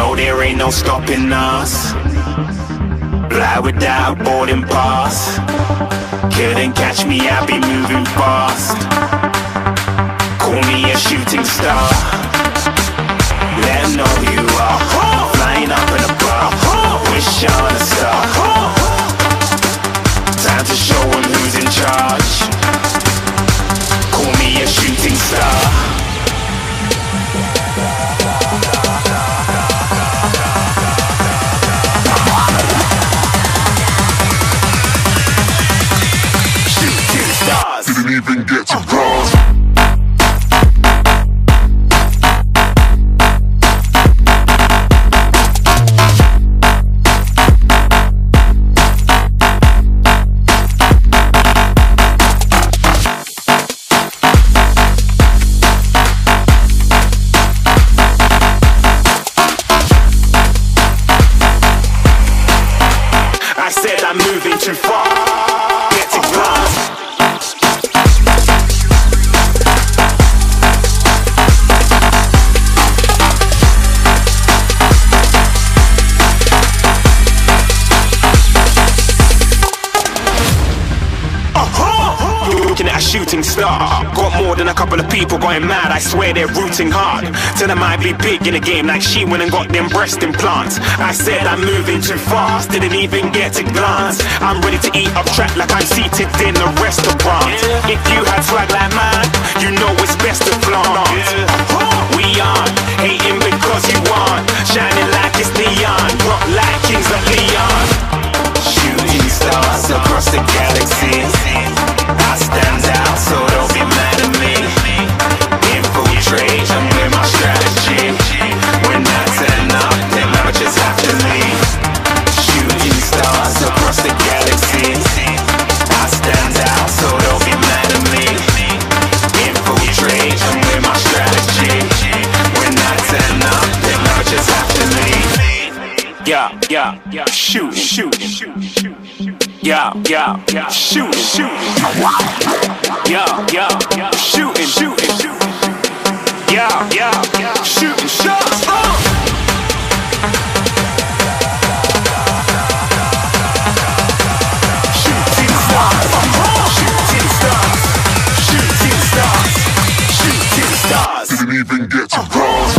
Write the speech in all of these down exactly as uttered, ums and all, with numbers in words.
know there ain't no stopping us. Fly without boarding pass. Couldn't catch me, I be moving fast. Call me a shooting star. Let 'em know who you are. Flying up in a bar. Wish on a star. Time to show 'em who's in charge. Call me a shooting star. Didn't even get to cross. I said I'm moving too far. Get to glass. Looking at a shooting star. Got more than a couple of people going mad. I swear they're rooting hard. Tell them I be big in the game like she went and got them breast implants. I said I'm moving too fast, didn't even get to glance. I'm ready to eat up track like I'm seated in a restaurant. If you had swag like mine, you know it's best to flaunt. We aren't hating because you aren't shining like it's neon, rock like kings of Leon. Shooting stars across the galaxy. I stand out, so don't be mad at me. Infiltrate, I'm with my strategy. When I turn up, then I just have to leave. Shooting stars across the galaxy. I stand out, so don't be mad at me. Infiltrate, I'm with my strategy. When I turn up, then I just have to leave. Yeah, yeah, yeah. Shoot, shoot, shoot, shoot. Yeah, yeah, yeah. Shoot, shoot. Yeah, yeah, yeah. Shooting, shooting, shooting. Yeah, yeah, yeah. Shooting shots. Oh! Shooting stars. Shooting stars. Shooting stars. Shooting stars. Didn't even get to cross.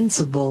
Sensible.